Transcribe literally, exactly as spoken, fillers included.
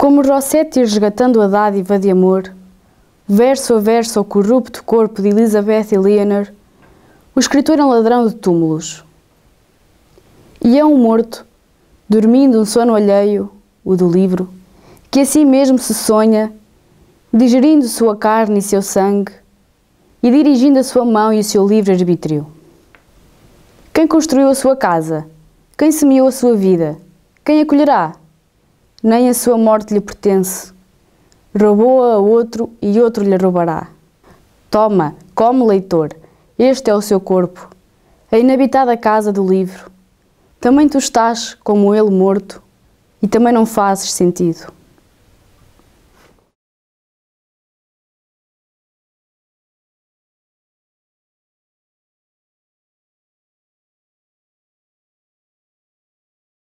Como Rossetti resgatando a dádiva de amor, verso a verso ao corrupto corpo de Elizabeth Eleanor, o escritor é um ladrão de túmulos. E é um morto, dormindo um sono alheio, o do livro, que assim mesmo se sonha, digerindo sua carne e seu sangue, e dirigindo a sua mão e o seu livre-arbítrio. Quem construiu a sua casa? Quem semeou a sua vida? Quem a colherá? Nem a sua morte lhe pertence. Roubou-a a outro e outro lhe roubará. Toma, come, leitor, este é o seu corpo, a inabitada casa do livro. Também tu estás, como ele, morto, e também não fazes sentido.